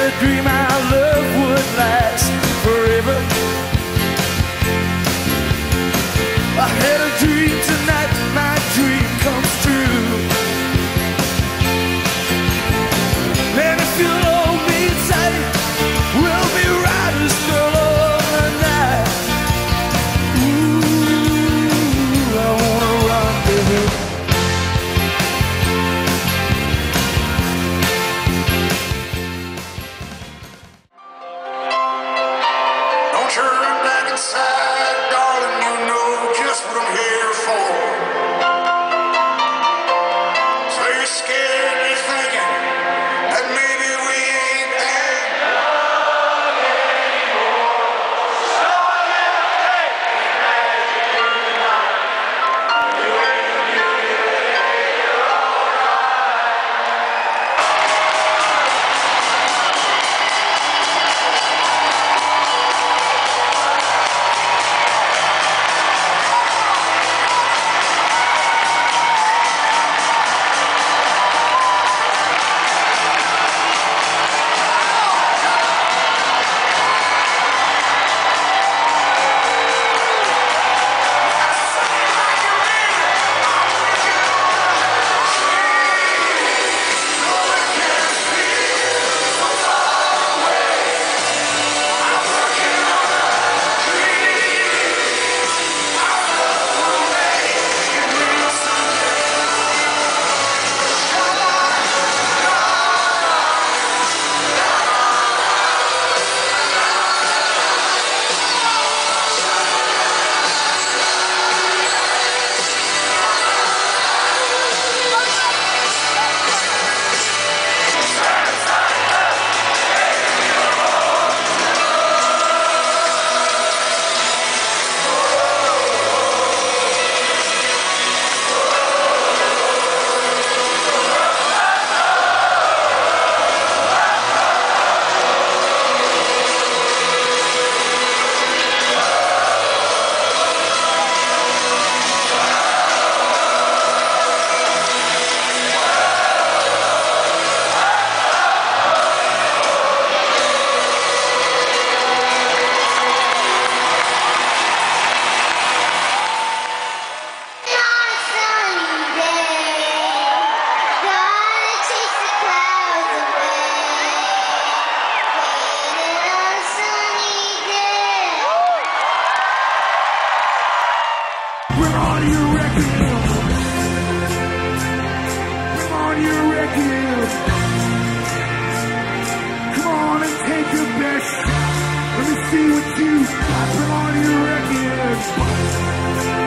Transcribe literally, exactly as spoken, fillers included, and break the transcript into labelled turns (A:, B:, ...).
A: a dream our love would last forever. I had a dream tonight, my dream comes true. And if you'll hold me tight, we'll be riders, girl, all the night. Ooh, I wanna rendezvous.
B: Don't you run back inside, darling, you know just what I'm here for. So you're scared and you're thinking that maybe we ain't there.
A: See what you got, put on your record.